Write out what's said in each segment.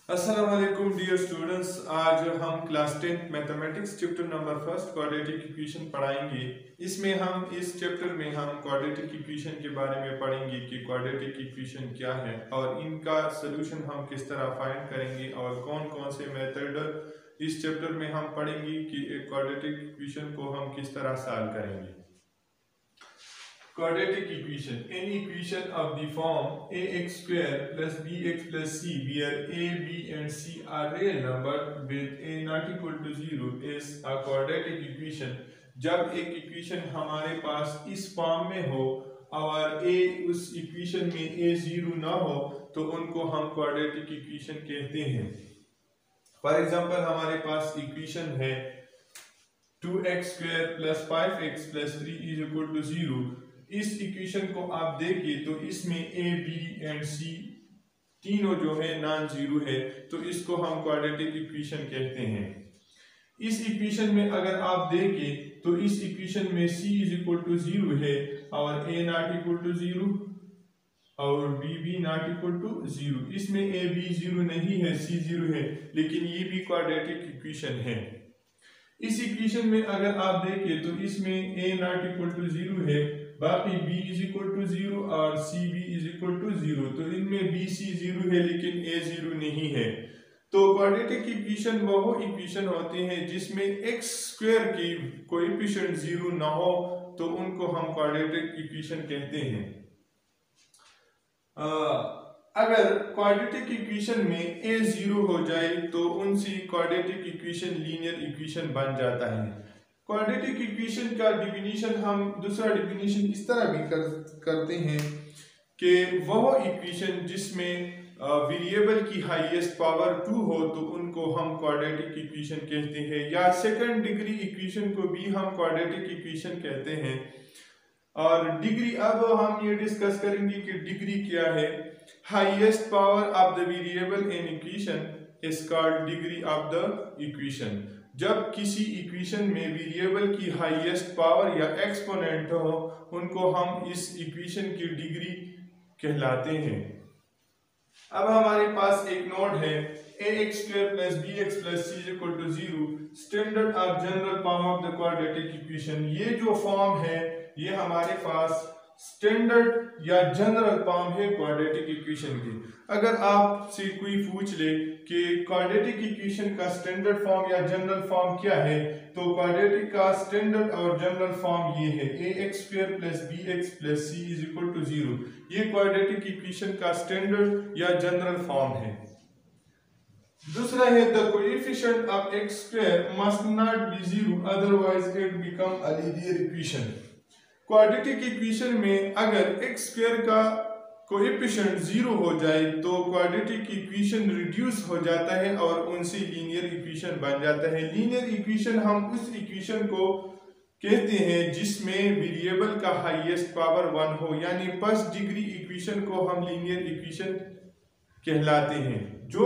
अस्सलाम वालेकुम dear students. आज हम class 10 mathematics chapter number first quadratic equation पढ़ाएंगे। इसमें हम इस चैप्टर में हम क्वाड्रेटिक इक्वेशन के बारे में पढ़ेंगे कि क्वाड्रेटिक इक्वेशन क्या है और इनका सोल्यूशन हम किस तरह फाइंड करेंगे और कौन कौन से मेथड इस चैप्टर में हम पढ़ेंगे कि एक क्वाड्रेटिक इक्वेशन को हम किस तरह सॉल्व करेंगे। Quadratic equation: any equation of the form ax square plus bx plus c where a, b and c are real numbers with a not equal to 0 is a quadratic equation। जब एक equation हमारे पास इस form में हो और a उस equation में a 0 ना हो तो उनको हम क्वाड्रेटिक इक्वेशन कहते हैं। फॉर एग्जांपल हमारे पास इक्वेशन है 2x square plus 5x plus 3 is equal to 0। इस इक्वेशन को आप देखिए तो इसमें a, b एंड c तीनों जो है नॉन जीरो है, तो इसको हम क्वाड्रेटिक इक्वेशन कहते हैं। इस इक्वेशन में अगर आप देखें तो इस इक्वेशन में c इज इक्वल टू 0 है और a नॉट इक्वल टू 0 और b भी नॉट इक्वल टू 0। इसमें a, b 0 नहीं है, c 0 है, लेकिन ये भी क्वाड्रेटिक इक्वेशन है। इस इक्वेशन में अगर आप देखें तो इसमें a नॉट इक्वल टू 0 है, बाकी b इज इक्वल टू 0 और c भी इज इक्वल टू 0, तो इनमें b c 0 है लेकिन a 0 नहीं है। तो क्वाड्रेटिक इक्वेशन वो इक्वेशन होते हैं जिसमें x स्क्वायर की कोएफिशिएंट 0 ना हो तो उनको हम क्वाड्रेटिक इक्वेशन कहते हैं। अगर क्वाड्रेटिक इक्वेशन में a 0 हो जाए तो उनसे क्वाड्रेटिक इक्वेशन लीनियर इक्वेशन बन जाता है। क्वाड्रेटिक इक्वेशन का डिफिनीशन हम दूसरा डिफिनीशन इस तरह भी करते हैं कि वह इक्वेशन जिसमें वेरिएबल की हाईएस्ट पावर 2 हो तो उनको हम क्वाड्रेटिक इक्वेशन कहते हैं, या सेकंड डिग्री इक्वेशन को भी हम क्वाड्रेटिक इक्वेशन कहते हैं। और डिग्री अब हम ये डिस्कस करेंगे कि डिग्री क्या है। Highest power of the variable in equation is called degree of the equation. जब किसी इक्वेशन में वेरिएबल की हाईएस्ट पावर या एक्सपोनेंट हो उनको हम इस इक्वेशन की डिग्री कहलाते हैं। अब हमारे पास एक नोट है ax square plus bx plus c equal to 0, standard of general form of the quadratic equation. ये जो फॉर्म है ये हमारे पास स्टैंडर्ड या जनरल फॉर्म है क्वाड्रेटिक इक्वेशन की। अगर आपसे कोई पूछ ले कि क्वाड्रेटिक इक्वेशन का स्टैंडर्ड फॉर्म या जनरल फॉर्म क्या है, तो क्वाड्रेटिक का स्टैंडर्ड और जनरल फॉर्म ये है ax square plus bx plus c is equal to 0। ये क्वाड्रेटिक इक्वेशन का स्टैंडर्ड या जनरल फॉर्म है। दूसरा है the coefficient of x square must not be 0 otherwise it become a linear equation. Quadratic equation में अगर x स्क्वायर का coefficient 0 हो जाए तो क्वाड्रेटिक इक्वेशन रिड्यूस हो जाता है और उनसे लीनियर इक्वेशन बन जाता है। लीनियर इक्वेशन हम उस इक्वेशन को कहते हैं जिसमें वेरिएबल का हाईएस्ट पावर 1 हो, यानी फर्स्ट डिग्री इक्वेशन को हम लीनियर इक्वेशन कहलाते हैं।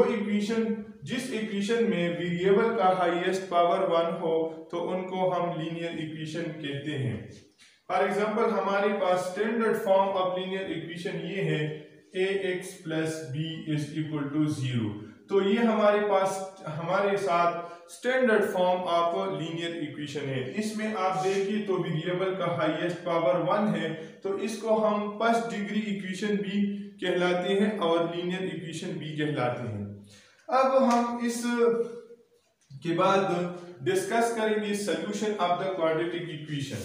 जिस इक्वेशन में वेरिएबल का हाईएस्ट पावर 1 हो तो उनको हम लीनियर इक्वेशन कहते हैं। फॉर एग्जांपल हमारे पास standard form of linear equation ये है ax plus b is equal to 0। तो ये हमारे साथ standard form of linear equation है। इसमें आप देखिए तो वेरिएबल का हाईएस्ट पावर 1 है, तो इसको हम फर्स्ट डिग्री इक्वेशन भी कहलाते हैं और लीनियर इक्वेशन भी कहलाते हैं। अब हम इस के बाद डिस्कस करेंगे solution of the quadratic equation.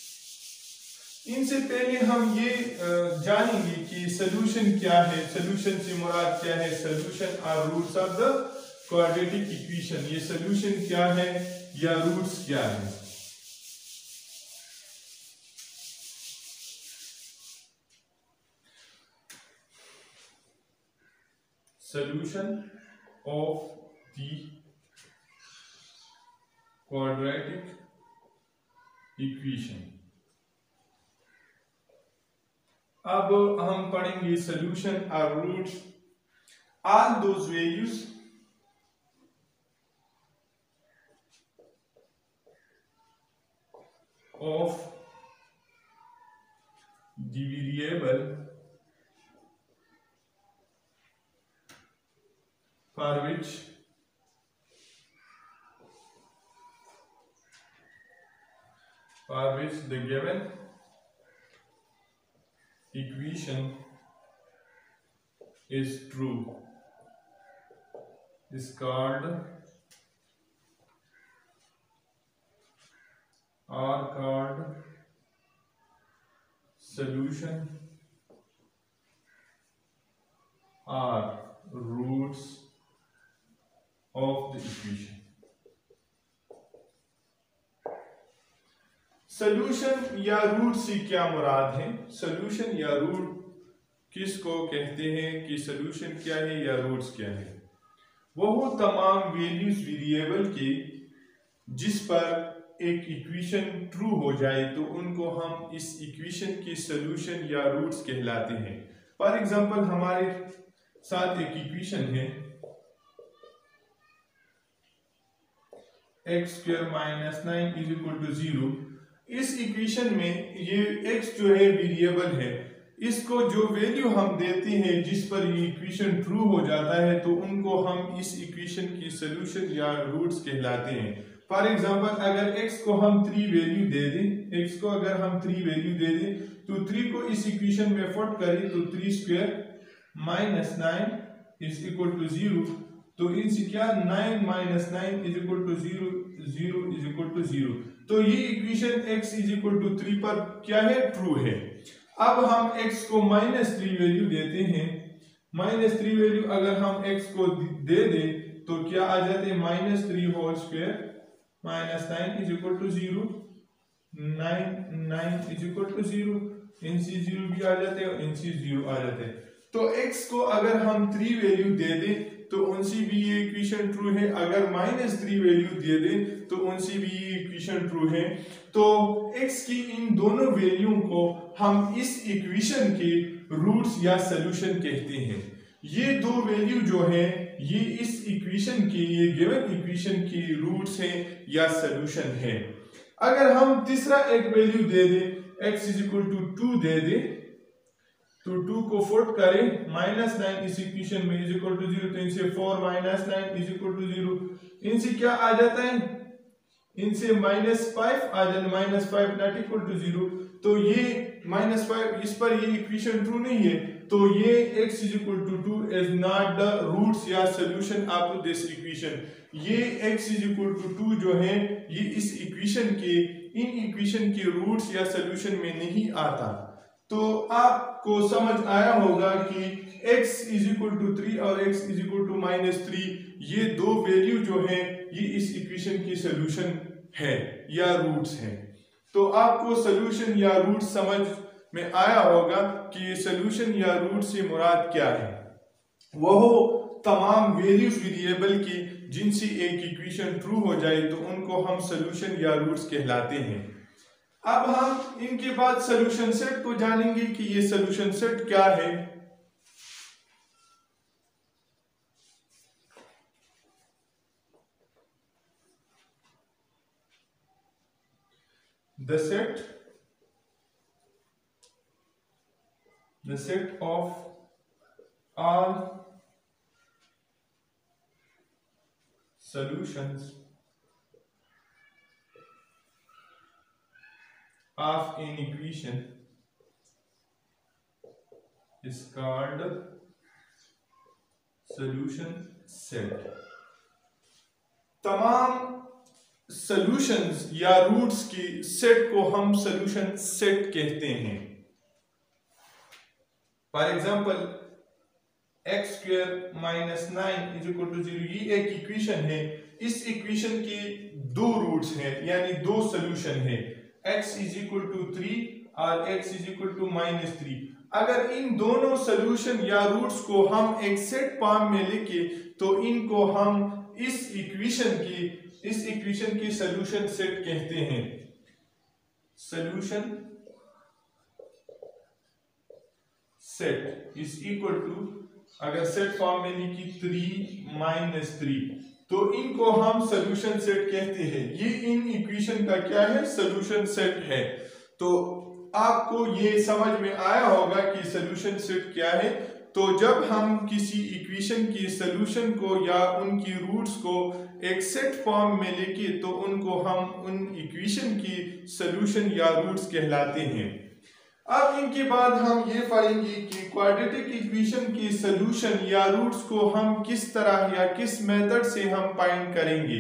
इनसे पहले हम ये जानेंगे कि सॉल्यूशन क्या है, सॉल्यूशन से मुराद क्या है, सॉल्यूशन और roots of the quadratic equation. ये सॉल्यूशन क्या है या रूट्स क्या है। Solution of the quadratic equation. अब हम पढ़ेंगे सॉल्यूशन और roots. All those values of the variable for which the given equation is true is called solution or roots of the equation. Solution या रूट से क्या मुराद है? सोल्यूशन या root किसको कहते हैं कि सोल्यूशन क्या है या रूट्स क्या है? वो तमाम वैल्यूज वेरिएबल के जिस पर एक इक्वेशन ट्रू हो जाए तो उनको हम इस इक्वेशन के सोल्यूशन या रूट्स कहलाते हैं। फॉर एग्जांपल हमारे साथ एक इक्वेशन है x² - 9 = 0। इस इक्वेशन में ये x जो है वेरिएबल है, इसको जो वैल्यू हम देते हैं जिस पर ये इक्वेशन ट्रू हो जाता है तो उनको हम इस इक्वेशन की सोल्यूशन या रूट्स कहलाते हैं। फॉर एग्जांपल अगर x को हम 3 वैल्यू दे दें, x को अगर हम 3 वैल्यू दे दें तो 3 को इस इक्वेशन में पुट करें तो 3² - 9 = 0। तो इनसे क्या 9 - 9 = 0 0। तो ये इक्वेशन x = 3 पर क्या है? ट्रू है। अब हम x को -3 वैल्यू देते हैं। -3 वैल्यू अगर हम x को दे दें तो क्या आ जाते हैं? -3² - 9 = 0 9 = 0। इनसे 0 भी आ जाते हैं और इनसे 0 आ जाते हैं। तो x को अगर हम 3 वैल्यू दे दें तो उनसे भी ये इक्वेशन ट्रू है। अगर -3 वैल्यू दे दें तो उनसे भी ये इक्वेशन ट्रू है। तो x की इन दोनों वैल्यू को हम इस इक्वेशन के रूट्स या सॉल्यूशन कहते हैं। ये दो वैल्यू जो है ये इस इक्वेशन के, ये गिवन इक्वेशन के रूट्स हैं या सॉल्यूशन है। अगर हम तीसरा एक वैल्यू दे दें, x = 2 दे दें तो 2 को पुट करें -9 इस इक्वेशन में = 0। तो इनसे 4 - 9 = 0। इनसे क्या आ जाता है? इनसे -5 आ जाता है, -5 ≠ 0। तो ये -5 इस पर ये इक्वेशन ट्रू नहीं है। तो ये x = 2 is not the roots या सॉल्यूशन ऑफ दिस इक्वेशन। ये x = 2 जो है ये इस इक्वेशन के, इन इक्वेशन के रूट्स या सॉल्यूशन में नहीं आता। तो आपको समझ आया होगा कि x = 3 और x = -3 ये दो वैल्यू जो है ये इस इक्वेशन की सॉल्यूशन है या रूट्स हैं। तो आपको सॉल्यूशन या रूट समझ में आया होगा कि सॉल्यूशन या रूट से मुराद क्या है। वो तमाम वैल्यूज वेरिएबल की जिनसे एक इक्वेशन ट्रू हो जाए तो उनको हम सॉल्यूशन या रूट्स कहलाते हैं। अब हम इनके बाद सॉल्यूशन सेट को जानेंगे कि ये सॉल्यूशन सेट क्या है। The set of all solutions of an equation is called solution set। तमाम सॉल्यूशंस या रूट्स की सेट को हम सॉल्यूशन सेट कहते हैं। फॉर एग्जांपल x² - 9 = 0 ये एक इक्वेशन है। इस इक्वेशन के दो रूट्स हैं यानी दो सॉल्यूशन है, x = 3 और x = -3। अगर इन दोनों सॉल्यूशन या रूट्स को हम एक सेट फॉर्म में लिखे तो इनको हम इस इक्वेशन की सॉल्यूशन सेट कहते हैं। Solution set is equal to, अगर सेट फॉर्म में लिखी 3 - 3 तो इनको हम सॉल्यूशन सेट कहते हैं। ये इन इक्वेशन का क्या है? सॉल्यूशन सेट है। तो आपको ये समझ में आया होगा कि सॉल्यूशन सेट क्या है। तो जब हम किसी इक्वेशन की सॉल्यूशन को या उनकी रूट्स को एक सेट फॉर्म में लेके तो उनको हम उन इक्वेशन की सॉल्यूशन या रूट्स कहलाते हैं। अब इनके बाद हम ये पढ़ेंगे कि क्वाड्रेटिक इक्वेशन की सॉल्यूशन या रूट्स को हम किस तरह या किस मेथड से हम फाइंड करेंगे।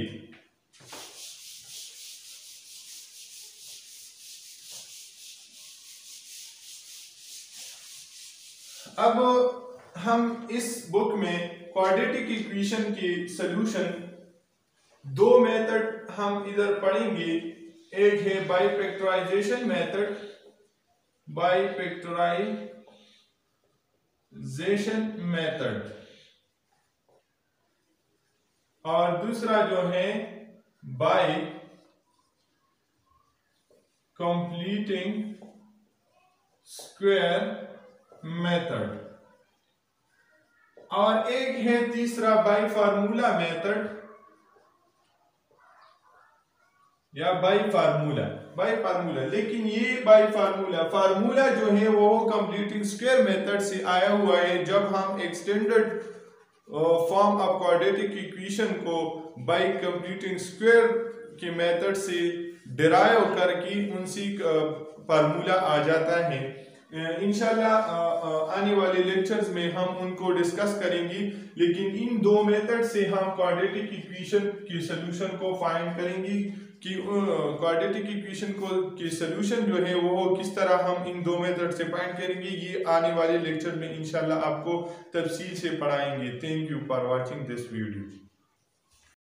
अब हम इस बुक में क्वाड्रेटिक इक्वेशन की सॉल्यूशन दो मेथड हम इधर पढ़ेंगे। एक है by factorisation method, by factorisation method, और दूसरा जो है बाय कंप्लीटिंग स्क्वायर मेथड, और एक है तीसरा बाय फार्मूला मेथड या बाय फार्मूला। लेकिन ये बाय फार्मूला जो है वो कंप्लीटिंग स्क्वायर मेथड से आया हुआ है। जब हम extended form of quadratic equation को बाय कंप्लीटिंग स्क्वायर के मेथड से डिराइव करके उनसी फार्मूला आ जाता है। इंशाल्लाह आने वाले लेक्चर्स में हम उनको डिस्कस करेंगे, लेकिन इन दो मेथड से हम क्वाड्रेटिक इक्वेशन की सॉल्यूशन को फाइंड करेंगे कि क्वाड्रेटिक इक्वेशन को की सॉल्यूशन जो है वो किस तरह हम इन दो मेथड से फाइंड करेंगे। ये आने वाले लेक्चर में इंशाल्लाह आपको तफसील से पढ़ाएंगे। Thank you for watching this video.